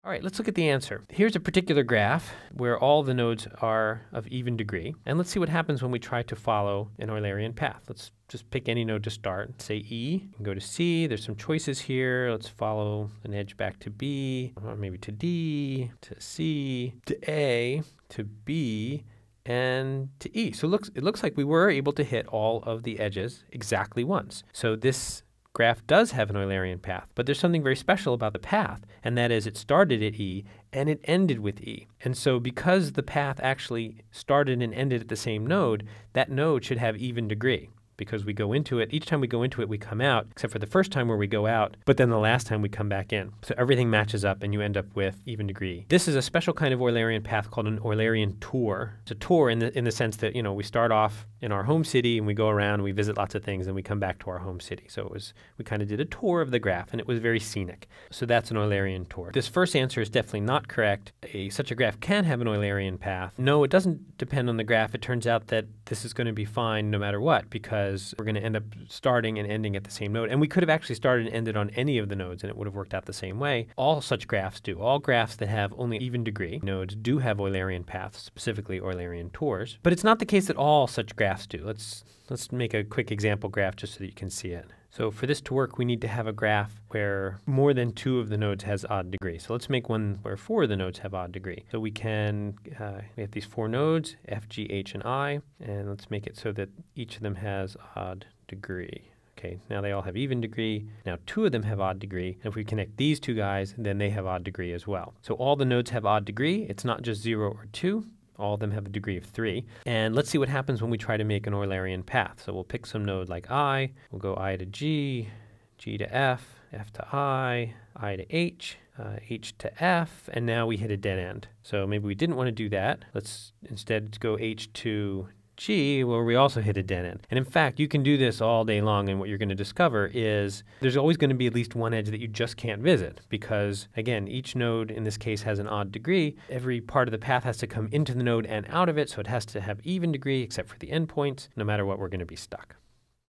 All right, let's look at the answer. Here's a particular graph where all the nodes are of even degree. And let's see what happens when we try to follow an Eulerian path. Let's just pick any node to start. Say E, and go to C. There's some choices here. Let's follow an edge back to B, or maybe to D, to C, to A, to B, and to E. So it looks like we were able to hit all of the edges exactly once. So this graph does have an Eulerian path, but there's something very special about the path, and that is it started at E and it ended with E. And so because the path actually started and ended at the same node, that node should have even degree. Because we go into it, each time we go into it, we come out, except for the first time where we go out, but then the last time we come back in. So everything matches up and you end up with even degree. This is a special kind of Eulerian path called an Eulerian tour. It's a tour in the sense that, we start off in our home city and we go around and we visit lots of things and we come back to our home city. So we kind of did a tour of the graph and it was very scenic. So that's an Eulerian tour. This first answer is definitely not correct. Such a graph can have an Eulerian path. No, it doesn't depend on the graph. It turns out that this is going to be fine no matter what, because we're going to end up starting and ending at the same node. And we could have actually started and ended on any of the nodes and it would have worked out the same way. All such graphs do. All graphs that have only even degree nodes do have Eulerian paths, specifically Eulerian tours. But it's not the case that all such graphs do. Let's make a quick example graph just so that you can see it. So for this to work, we need to have a graph where more than 2 of the nodes has odd degree. So let's make one where 4 of the nodes have odd degree. So we have these 4 nodes, F, G, H, and I, and let's make it so that each of them has odd degree. Okay, now they all have even degree. Now 2 of them have odd degree. And if we connect these 2 guys, then they have odd degree as well. So all the nodes have odd degree. It's not just 0 or 2. All of them have a degree of 3. And let's see what happens when we try to make an Eulerian path. So we'll pick some node like I. We'll go I to G, G to F, F to I to H, H to F, and now we hit a dead end. So maybe we didn't want to do that. Let's instead go H to G, where we also hit a dead end. And in fact, you can do this all day long, and what you're going to discover is there's always going to be at least one edge that you just can't visit because, again, each node in this case has an odd degree. Every part of the path has to come into the node and out of it, so it has to have even degree except for the endpoints. No matter what, we're going to be stuck.